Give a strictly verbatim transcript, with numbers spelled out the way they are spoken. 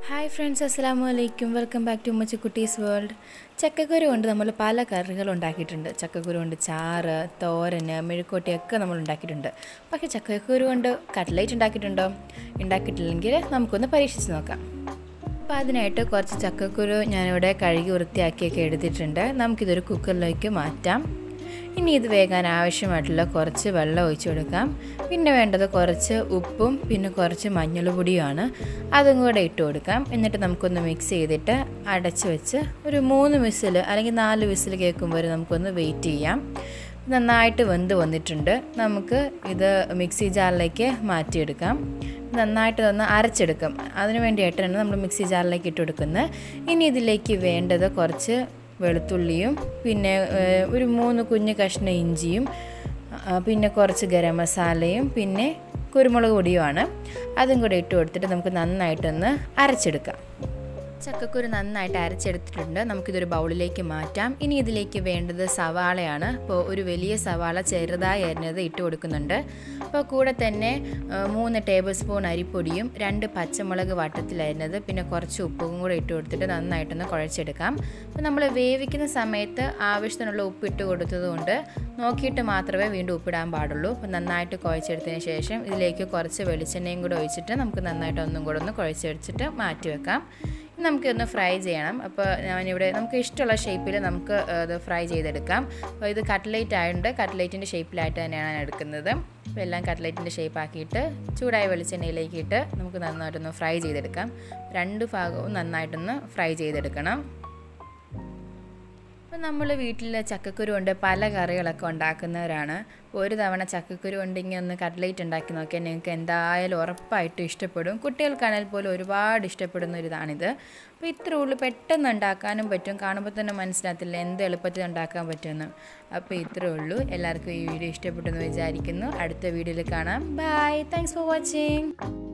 Hi friends, അസ്സലാമു അലൈക്കും. Welcome back to ഉമ്മച്ചി കുട്ടീസ് വേൾഡ്. ചക്കക്കുരു കൊണ്ട് നമ്മൾ പല കറികൾ ഉണ്ടാക്കിയിട്ടുണ്ട്. ചക്കക്കുരു കൊണ്ട് ചാറ്, തോരന്, മെഴുക്കോട്ടിയൊക്കെ നമ്മൾ ഉണ്ടാക്കിയിട്ടുണ്ട്. പക്ഷേ ചക്കക്കുരു കൊണ്ട് കട്ട്ലേറ്റ് ഉണ്ടാക്കിയിട്ടുണ്ടോ? ഉണ്ടാക്കിയിട്ടില്ലെങ്കിൽ നമുക്കൊന്ന് പരീക്ഷിച്ച് നോക്കാം. അപ്പോൾ അതിനായിട്ട് കുറച്ച് ചക്കക്കുരു ഞാനിവിടെ കഴുകി വൃത്തിയാക്കിയൊക്കെ എടുത്തിട്ടുണ്ട്. നമുക്കിതൊരു കുക്കറിലേക്ക് മാറ്റാം. ഇനി ഇത് വേകാൻ ആവശ്യമായിട്ടുള്ള കുറച്ച് വെള്ളം ഒഴിച്ചു കൊടുക്കാം. പിന്നെ വേണ്ടത് കുറച്ച് ഉപ്പും പിന്നെ കുറച്ച് മഞ്ഞൾപ്പൊടിയുമാണ്. അതും കൂടെ ഇട്ട് കൊടുക്കാം. എന്നിട്ട് നമുക്കൊന്ന് മിക്സ് ചെയ്തിട്ട് അടച്ച് വെച്ച് ഒരു മൂന്ന് വിസിൽ അല്ലെങ്കിൽ നാല് വിസിൽ കേൾക്കുമ്പോൾ നമുക്കൊന്ന് വെയിറ്റ് ചെയ്യാം. നന്നായിട്ട് വെന്ത് വന്നിട്ടുണ്ട്. നമുക്ക് ഇത് മിക്സി ജാറിലേക്ക് മാറ്റിയെടുക്കാം. നന്നായിട്ട് ഒന്ന് അരച്ചെടുക്കാം. അതിന് വേണ്ടിയിട്ടാണ് നമ്മൾ മിക്സി ജാറിലേക്ക് ഇട്ട് കൊടുക്കുന്നത്. ഇനി ഇതിലേക്ക് വേണ്ടത് കുറച്ച് വെളുത്തുള്ളിയും പിന്നെ ഒരു മൂന്ന് കുഞ്ഞ് കഷ്ണം ഇഞ്ചിയും പിന്നെ കുറച്ച് ഗരം മസാലയും പിന്നെ കുരുമുളക് പൊടിയുമാണ്. അതും കൂടെ ഇട്ട് കൊടുത്തിട്ട് നമുക്ക് നന്നായിട്ടൊന്ന് അരച്ചെടുക്കാം. ചക്കക്കുരു നന്നായിട്ട് അരച്ചെടുത്തിട്ടുണ്ട്. നമുക്കിതൊരു ബൗളിലേക്ക് മാറ്റാം. ഇനി ഇതിലേക്ക് വേണ്ടത് സവാളയാണ്. അപ്പോൾ ഒരു വലിയ സവാള ചെറുതായി അരിഞ്ഞത് ഇട്ട് കൊടുക്കുന്നുണ്ട്. അപ്പോൾ കൂടെ തന്നെ മൂന്ന് ടേബിൾ സ്പൂൺ അരിപ്പൊടിയും രണ്ട് പച്ചമുളക് വട്ടത്തിലരിഞ്ഞത് പിന്നെ കുറച്ച് ഉപ്പും കൂടെ ഇട്ട് കൊടുത്തിട്ട് നന്നായിട്ടൊന്ന് കുഴച്ചെടുക്കാം. അപ്പോൾ നമ്മൾ വേവിക്കുന്ന സമയത്ത് ആവശ്യത്തിനുള്ള ഉപ്പ് ഇട്ട് കൊടുത്തതുകൊണ്ട് നോക്കിയിട്ട് മാത്രമേ വീണ്ടും ഉപ്പിടാൻ പാടുള്ളൂ. അപ്പോൾ നന്നായിട്ട് കുഴച്ചെടുത്തതിന് ശേഷം ഇതിലേക്ക് കുറച്ച് വെളിച്ചെണ്ണയും കൂടെ ഒഴിച്ചിട്ട് നമുക്ക് നന്നായിട്ട് ഒന്നും കൂടെ ഒന്ന് കുഴച്ചെടുത്തിട്ട് മാറ്റി വെക്കാം. നമുക്കൊന്ന് ഫ്രൈ ചെയ്യണം. അപ്പോൾ ഞാനിവിടെ നമുക്ക് ഇഷ്ടമുള്ള ഷേപ്പിൽ നമുക്ക് അത് ഫ്രൈ ചെയ്തെടുക്കാം. അപ്പോൾ ഇത് കട്ട്ലേറ്റ് ആയതുകൊണ്ട് കട്ട്ലേറ്റിൻ്റെ ഷേപ്പിലായിട്ട് തന്നെയാണ് ഞാൻ എടുക്കുന്നത്. അപ്പോൾ എല്ലാം കട്ട്ലേറ്റിൻ്റെ ഷേപ്പാക്കിയിട്ട് ചൂടായ വെളിച്ചെണ്ണയിലേക്ക് ഇട്ട് നമുക്ക് നന്നായിട്ടൊന്ന് ഫ്രൈ ചെയ്തെടുക്കാം. രണ്ട് ഭാഗവും നന്നായിട്ടൊന്ന് ഫ്രൈ ചെയ്തെടുക്കണം. അപ്പോൾ നമ്മൾ വീട്ടിൽ ചക്കക്കുരു കൊണ്ട് പല കറികളൊക്കെ ഉണ്ടാക്കുന്നവരാണ്. ഒരു തവണ ചക്കക്കുരു കൊണ്ട് ഇങ്ങനെ ഒന്ന് കട്ട്ലേറ്റ് ഉണ്ടാക്കി നോക്കിയാൽ നിങ്ങൾക്ക് എന്തായാലും ഉറപ്പായിട്ടും ഇഷ്ടപ്പെടും. കുട്ടികൾക്കാണെങ്കിൽ പോലും ഒരുപാട് ഇഷ്ടപ്പെടുന്ന ഒരു ഇതാണിത്. അപ്പോൾ ഇത്ര ഉള്ളു, പെട്ടെന്ന് ഉണ്ടാക്കാനും പറ്റും. കാണുമ്പോൾ തന്നെ മനസ്സിലാകത്തില്ല എന്ത് എളുപ്പത്തിൽ ഉണ്ടാക്കാൻ പറ്റുമെന്ന്. അപ്പോൾ ഇത്രേ ഉള്ളൂ. എല്ലാവർക്കും ഈ വീഡിയോ ഇഷ്ടപ്പെട്ടെന്ന് വിചാരിക്കുന്നു. അടുത്ത വീഡിയോയിൽ കാണാം. ബൈ. Thanks for watching.